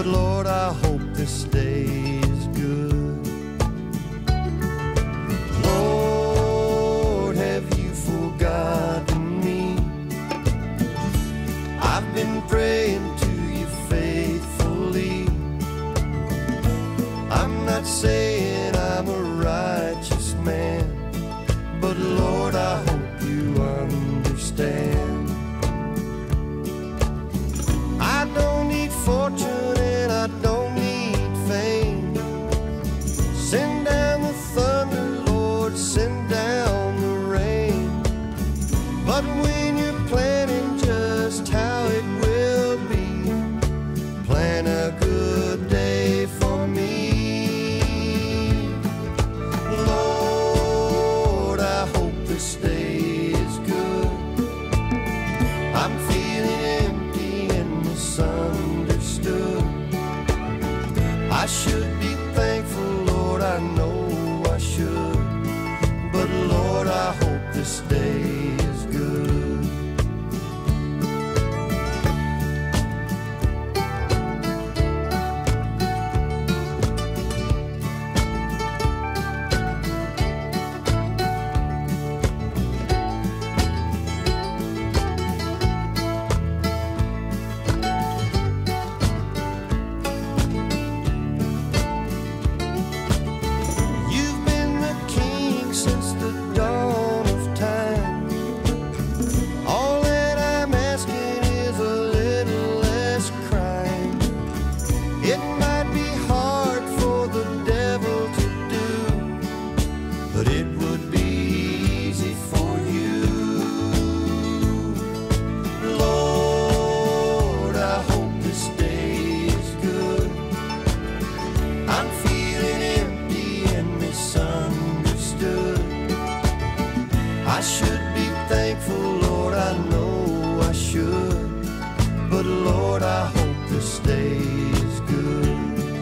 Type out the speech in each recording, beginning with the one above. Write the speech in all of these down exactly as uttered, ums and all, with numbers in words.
but Lord, I hope this day is good. Lord, have you forgotten me? I've been praying to you faithfully. I'm not saying I'm a righteous man, but Lord, I hope you understand. I don't need fortune and I don't need fame. Send down the thunder, Lord, send down the rain. But when you're planning just how it will be, plan a good day for me. Lord, I hope this day is good. I'm feeling empty and misunderstood. I should be thankful, Lord, I know I should, but Lord, I hope this day is good. Since the dawn of time, all that I'm asking is a little less crime. It might be hard for the devil to do, but it would be easy for you. Lord, I hope this day is good. I'm feeling empty and misunderstood. I should be thankful, Lord, I know I should, but Lord, I hope this day is good.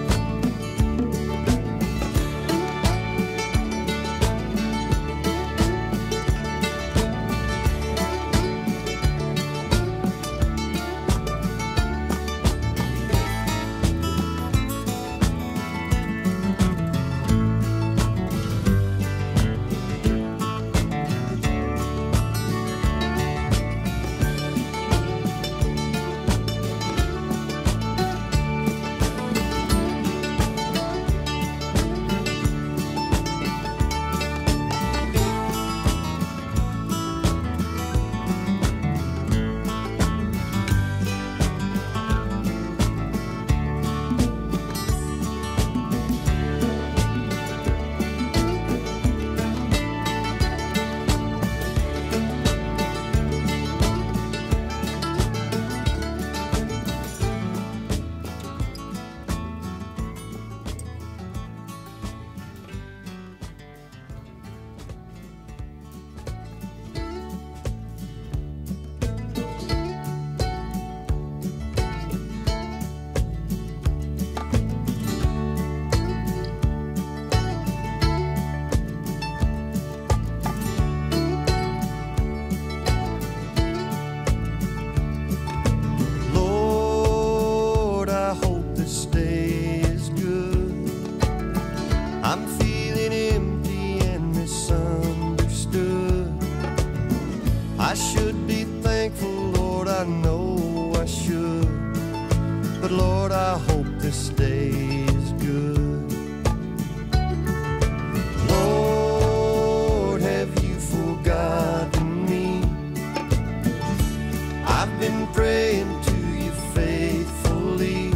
I'm feeling empty and misunderstood. I should be thankful, Lord, I know I should, but Lord, I hope this day is good. Lord, have you forgotten me? I've been praying to you faithfully.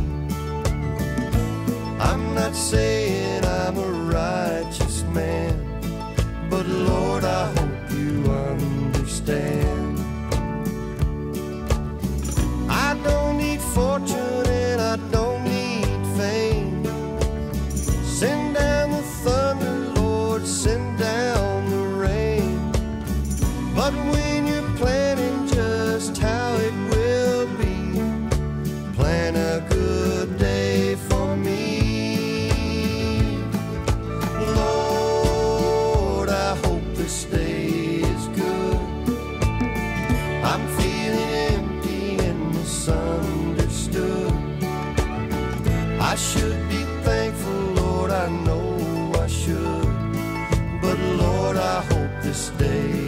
I'm not saying I'm a righteous man, but Lord, I hope you understand. I don't need fortune and I don't need fame. Send down the thunder, Lord, send down the rain. But when you're planning just how it will be, plan a good day for me. This day is good. I'm feeling empty and misunderstood. I should be thankful, Lord, I know I should. But Lord, I hope this day